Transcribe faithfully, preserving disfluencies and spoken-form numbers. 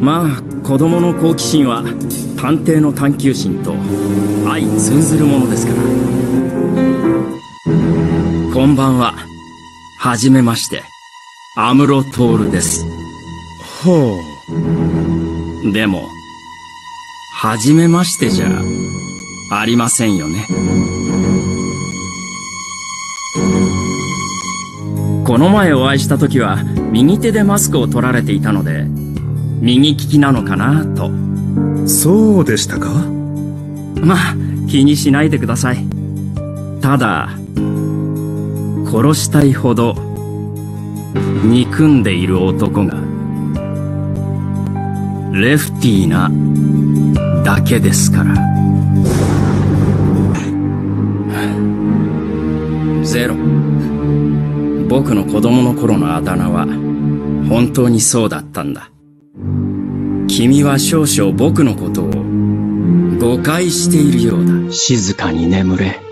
まあ子供の好奇心は探偵の探求心と相通ずるものですから。こんばんは。はじめまして、安室透です。 はあ。でもはじめましてじゃありませんよね。この前お会いした時は右手でマスクを取られていたので右利きなのかなと。 そうでしたか。 まあ気にしないでください。ただ殺したいほど憎んでいる男がレフティーなだけですから。ゼロ。僕の子供の頃のあだ名は本当にそうだったんだ。君は少々僕のことを誤解しているようだ。静かに眠れ。